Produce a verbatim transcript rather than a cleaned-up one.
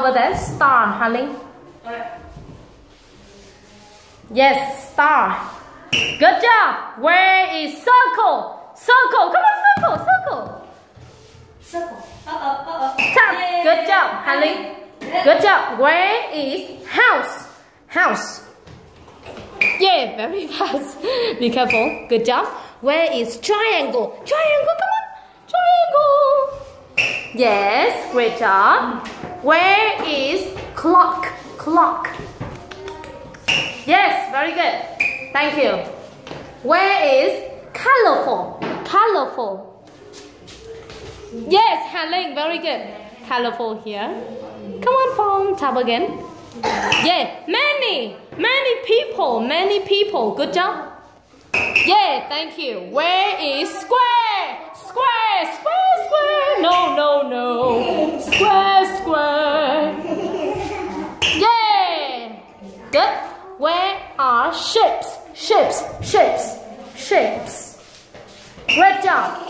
over there. Star, Harling. Yes, star. Good job. Where is circle? Circle. Come on, circle, circle. Circle. Uh oh, uh oh. Tap. Good job, Harling. Good job. Where is house? House. Yeah, very fast. Be careful. Good job. Where is triangle? Triangle, come on. Triangle. Yes, great job. Where is clock? Clock. Yes, very good. Thank you. Where is colorful? Colorful. Yes, Harling, very good. Colorful here. Come on, phone. Tap again. Yeah, many, many people, many people. Good job. Yeah, thank you. Where is square? Square, square, square. No, no, no. Square, square. Yeah. Good. Where are shapes? Shapes, shapes, shapes. Great job.